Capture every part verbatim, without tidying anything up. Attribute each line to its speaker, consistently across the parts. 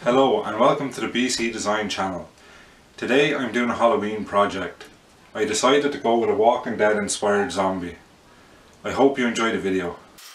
Speaker 1: Hello and welcome to the BCDesign channel. Today I'm doing a Halloween project. I decided to go with a Walking Dead inspired zombie. I hope you enjoy the video.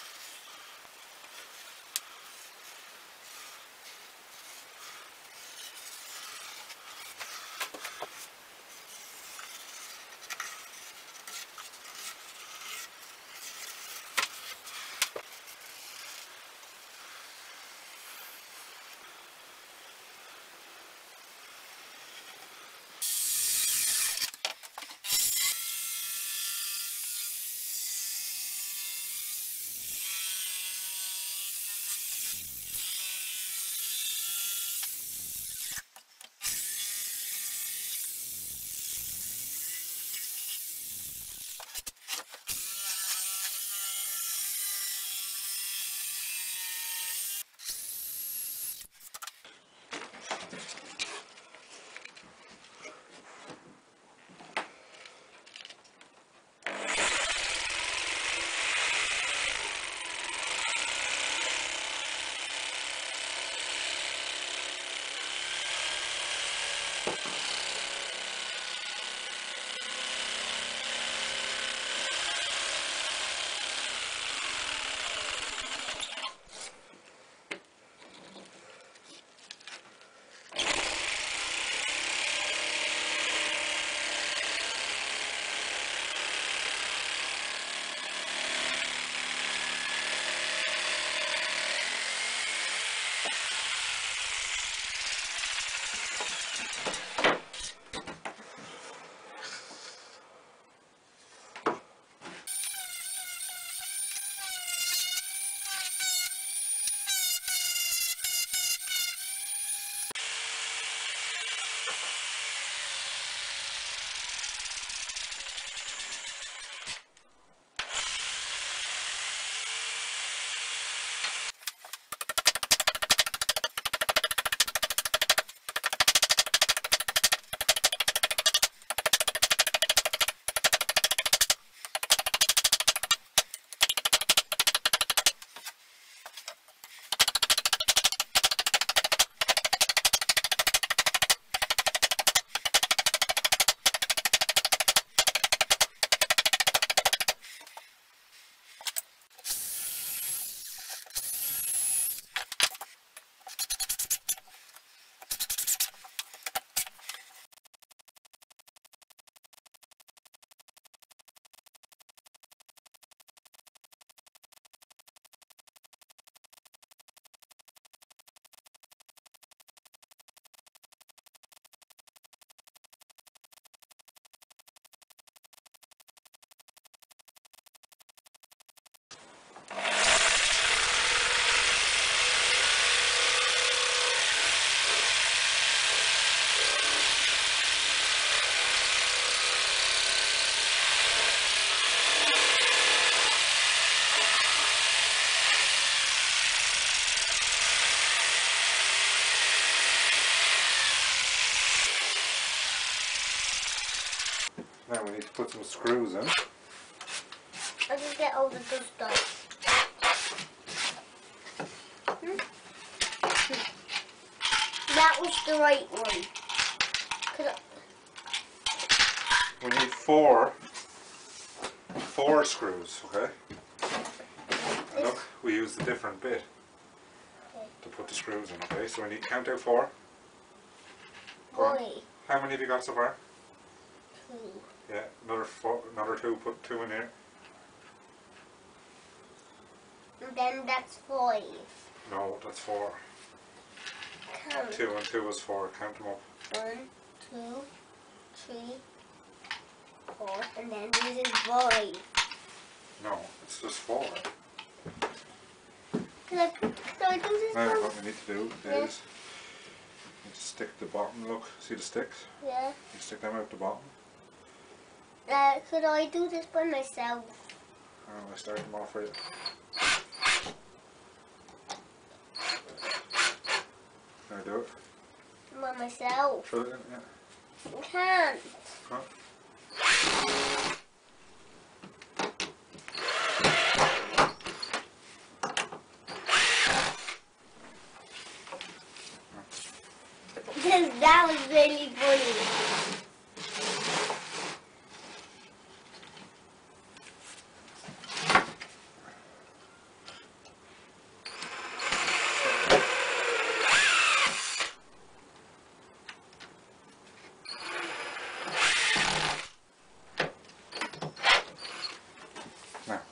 Speaker 1: Now we need to put some screws in.
Speaker 2: I just get all the dust off. Hmm? That was the right one. Could I...
Speaker 1: We need four, four screws, okay? And look, we used a different bit
Speaker 2: Okay.
Speaker 1: to put the screws in, okay? So we need to count out four. Go on.
Speaker 2: Boy.
Speaker 1: How many have you got so far?
Speaker 2: Two.
Speaker 1: Yeah, another four, another two, put two in here.
Speaker 2: And then that's five.
Speaker 1: No, that's four.
Speaker 2: Count.
Speaker 1: Two and two is four, count them up.
Speaker 2: One, two, three, four, and then this is five.
Speaker 1: No, it's just four.
Speaker 2: Can I, can I do this
Speaker 1: Now
Speaker 2: one?
Speaker 1: what we need to do
Speaker 2: Yeah.
Speaker 1: is we need to stick the bottom, look, see the sticks?
Speaker 2: Yeah.
Speaker 1: You stick them out the bottom.
Speaker 2: Uh, could I do this by myself?
Speaker 1: And I start them off for you. Can I do it?
Speaker 2: By myself.
Speaker 1: Fill it in, yeah.
Speaker 2: I can't.
Speaker 1: Huh?
Speaker 2: that was really funny.
Speaker 1: Now.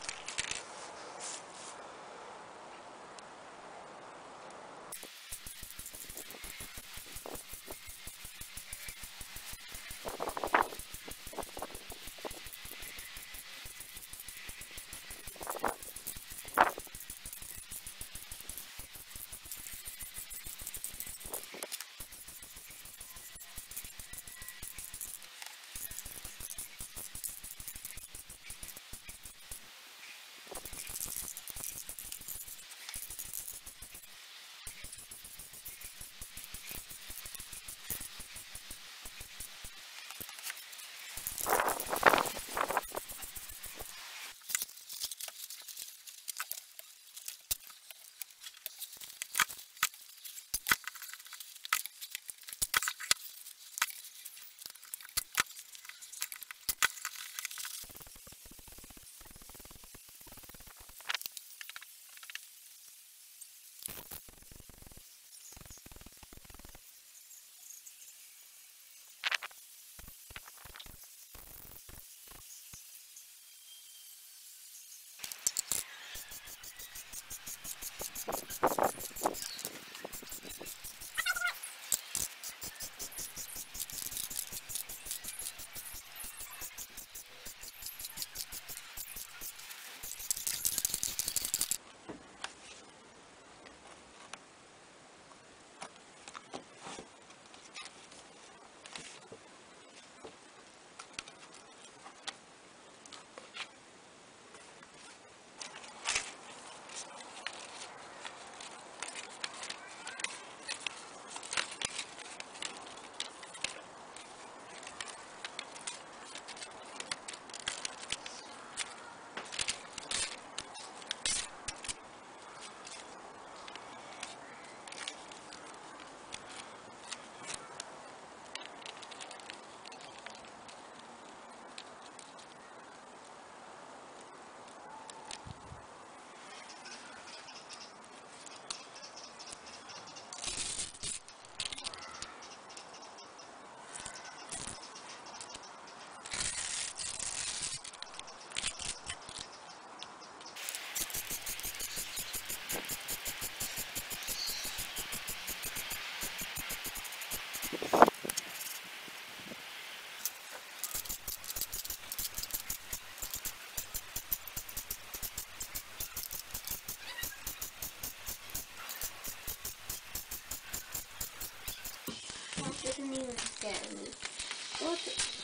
Speaker 2: Doesn't even scare me. What?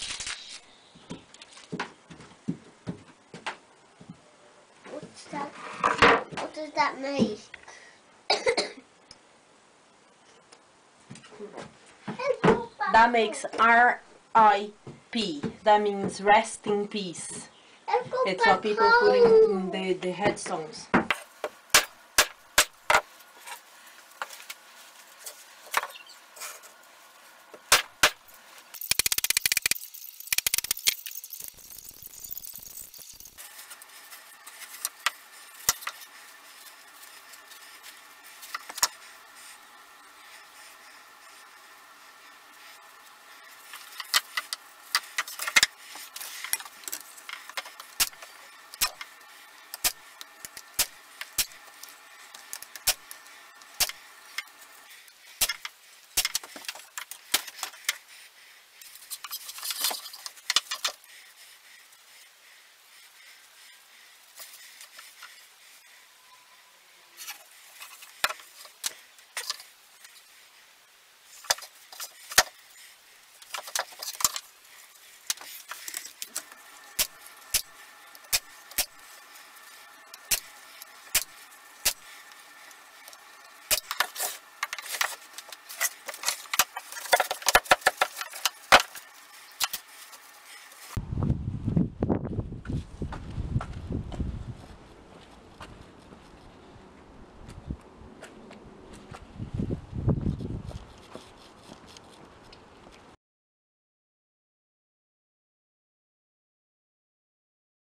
Speaker 2: What's that? What does that make?
Speaker 3: That makes R I P. That means rest in peace.
Speaker 2: Let's go
Speaker 3: It's
Speaker 2: back
Speaker 3: what people
Speaker 2: home.
Speaker 3: put in the, the headstones.